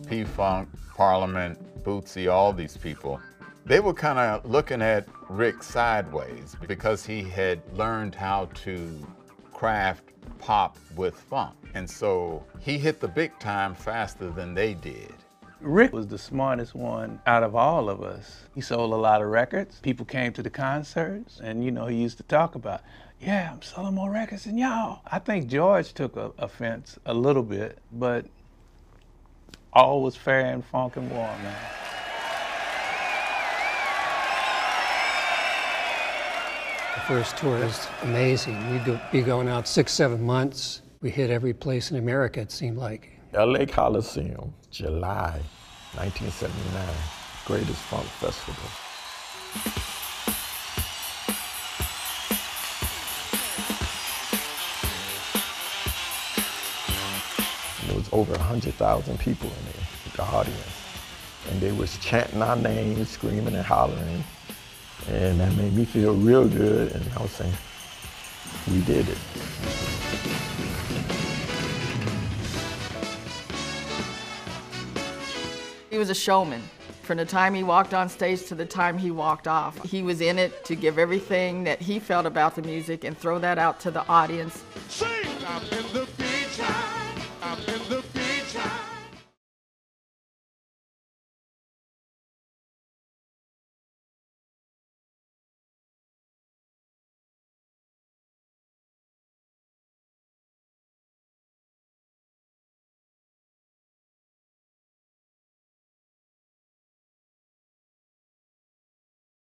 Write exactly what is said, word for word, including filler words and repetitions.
P-Funk, Parliament, Bootsy, all these people, they were kind of looking at Rick sideways because he had learned how to craft pop with funk. And so he hit the big time faster than they did. Rick was the smartest one out of all of us. He sold a lot of records. People came to the concerts, and you know, he used to talk about, yeah, I'm selling more records than y'all. I think George took a, offense a little bit, but all was fair in funk and war, man. The first tour was amazing. We'd go, be going out six, seven months. We hit every place in America, it seemed like. L A Coliseum, July nineteen seventy-nine, greatest funk festival. And there was over one hundred thousand people in there, the audience. And they was chanting our names, screaming and hollering. And that made me feel real good, and I was saying, we did it. He was a showman. From the time he walked on stage to the time he walked off. He was in it to give everything that he felt about the music and throw that out to the audience. Sing! I'm in the